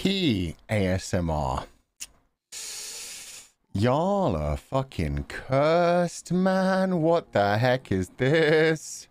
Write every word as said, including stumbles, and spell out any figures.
P A S M R. Y'all are fucking cursed, man. What the heck is this?